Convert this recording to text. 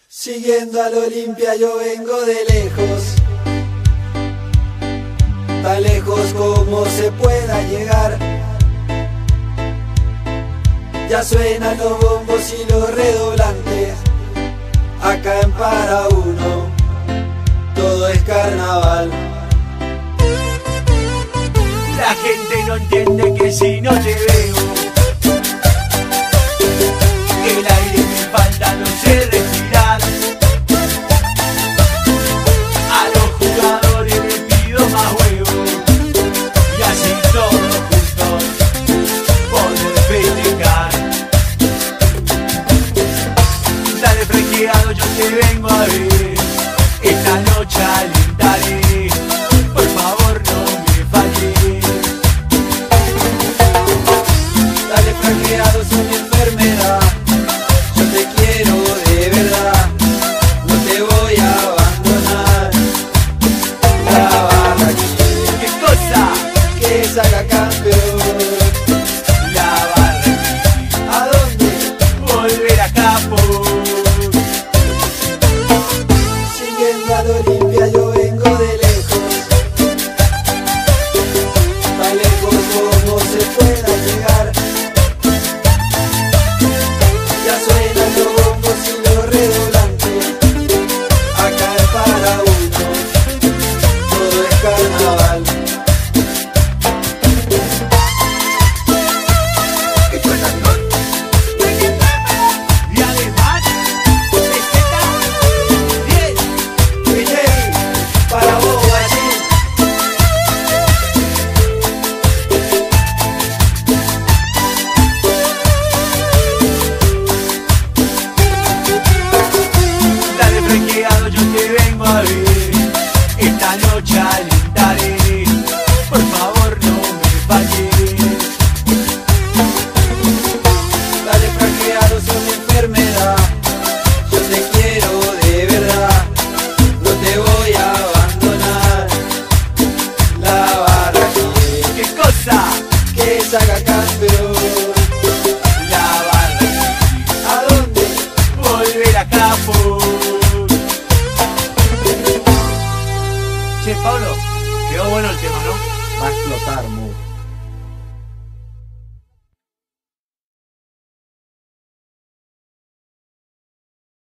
Siguiendo al Olimpia yo vengo de lejos, tan lejos como se pueda llegar. Ya suenan los bombos y los redoblantes, acá en Para Uno todo es carnaval. La gente no entiende que si no te veo, el aire me falta, no sé respirar. A los jugadores les pido más huevo, y así todos juntos poder festejar. Dale fresqueado, yo te vengo a ver, esta noche alentaré, por favor no me falles. Dale fresqueado, soy mi enfermedad, yo te quiero de verdad, no te voy a abandonar. La barra quiere ¿Qué cosa? que salga campeón. La barra quiere ¿A dónde? volver a capo. Siguiendo al Olimpia yo vengo de lejos, tan lejos como se pueda llegar. Ya suenan los bombos y los redoblantes, acá en Para Uno todo es carnaval. ¿Qué suena con? Y además, peseta 10. DJ, para vos, Guachín. Dale fresqueado, yo te vengo a ver, esta noche alentaré, por favor no me falles. Dale franqueado, soy mi enfermedad, yo te quiero de verdad, no te voy a abandonar. La barra quiere ¿Qué cosa? que salga campeón. La barra quiere ¿A dónde? volver a capo. Che, Pablo, quedó bueno el tema, ¿no? Va a explotar, mu.